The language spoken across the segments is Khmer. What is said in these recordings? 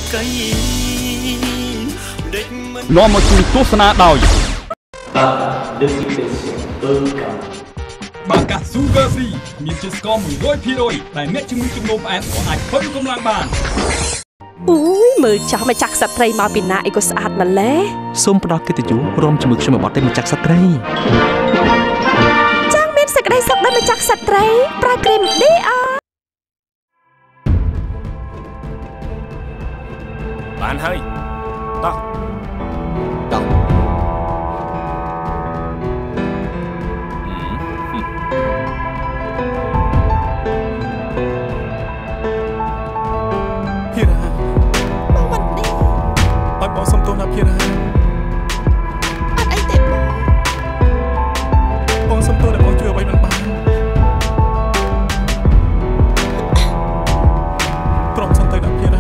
នាំមកជួយទស្សនាដោយបាកា Sugar Free មានជាតិស្ករ 100% ដែលអ្នកជំងឺជំងឺផ្អែមក៏អាចពឹងកម្លាំងបានអូយមើលចាស់មកចាក់ស្ត្រីមកពីណាអីក៏ស្អាតម្ល៉េះសូមផ្ដល់កិត្តិយសរួមជាមួយខ្ញុំមកបត់ទៅមកចាក់ស្ត្រីចាស់មានសេចក្តីសុខដល់មកចាក់ស្ត្រីប្រើគ្រីម DR បានហើយតោះភារ៉ាបងមិននេះឲ្យបងសុំទោសណាភារ៉ាអត់អីទេបងសុំទោសដែលបងជួយអ្វីមិនបានព្រមសុំទៅណាភារ៉ា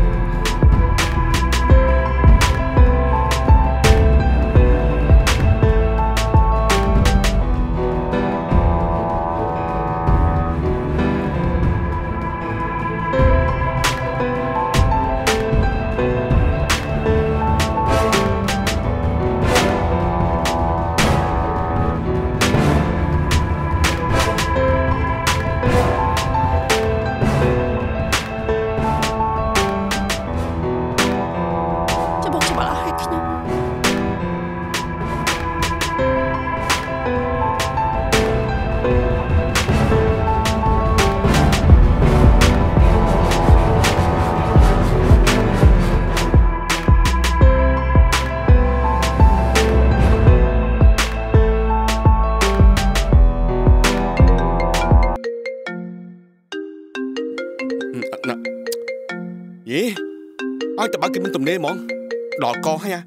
ឲ្យតើបើគេមិនទំនេរហ្មងដល់កហើយ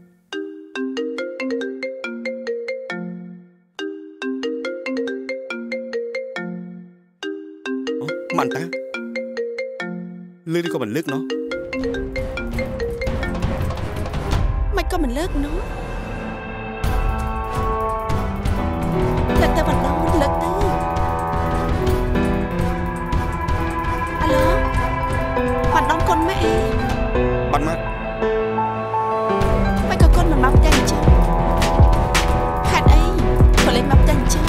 មិនតាលើនេះក៏មិនលើកណោះមិនក៏មិនលើកណោះលើកទៅបណ្ដោលើកទៅអាឡូបណ្ដោកូនម៉ែបានមកមិនក៏កូនមិនមកផ្ទះអញ្ចឹងហេតុអីក៏លេងមកផ្ទះអញ្ចឹង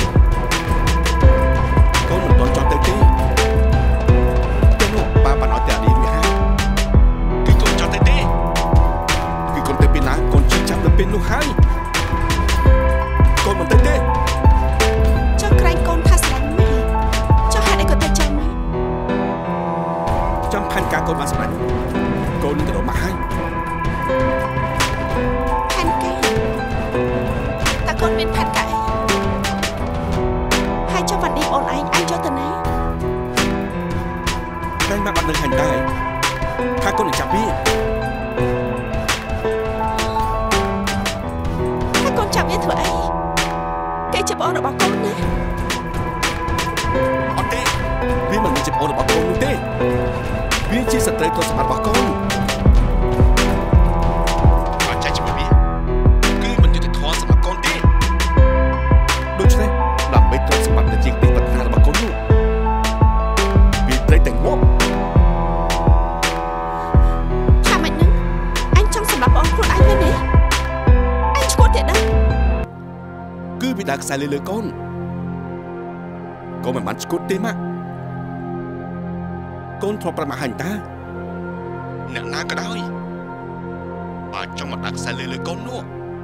កូនមិនទាន់ចង់ទៅទេទៅនោះប៉ាបានឲ្យតែនេះវាហើយគឺកូនចង់ទៅទេគឺកូនទៅពីណាកូនជិះចាប់ទៅពេលនោះហើយកូនមិនទៅទេចង់ក្រែងកូនថាស្រឡាញ់ម៉ែចង់ហេតុអីក៏ទៅចាំម៉ែចាំផានការកូនបានស្រឡាញ់កូននឹងទៅមកហើយផែនការតើកូនមានផែនការអីហើយចុះវ៉ាន់ឌីអូនឯងអាចចុះទៅណាតែមកបាត់នឹងហាញ់ដែរថាកូននឹងចាប់វាហើយកូនចាប់វាធ្វើអីគេជាបងរបស់កូនណាអត់ទេវាមិនមែនជាបងរបស់កូននោះទេវាជាស្ត្រីកូនសម្បត្តិរបស់កូនអត់ចាច់ជាមួយវាគឺមិនយុត្តិធម៌សម្រាប់កូនទេដូច្នេះដើម្បីកូនសម្បត្តិជាទីប្រាថ្នារបស់កូននោះវាត្រូវតែងប់ថាម៉េចនឹងអញចង់សម្រាប់បងខ្លួនឯងមែនទេអញឈួតទៀតដែរគឺវាដើរខ្សែលើកូនកូនមិនបានឈួតទេម៉ាក់កូនធ្លាប់ប្រាប់មកហាញ់តាអ្នកណាក៏ដោយបើចង់មកដាក់ខ្សែលើកូននោះ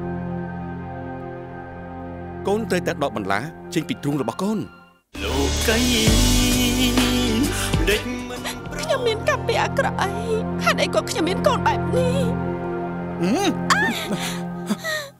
កូនត្រូវតែដកបន្លាចេញពីទ្រូងរបស់កូនលោកីដេចមិនខ្ញុំមានកម្មពីអាក្រក់អីហេតុអីក៏ខ្ញុំមានកូនបែបនេះ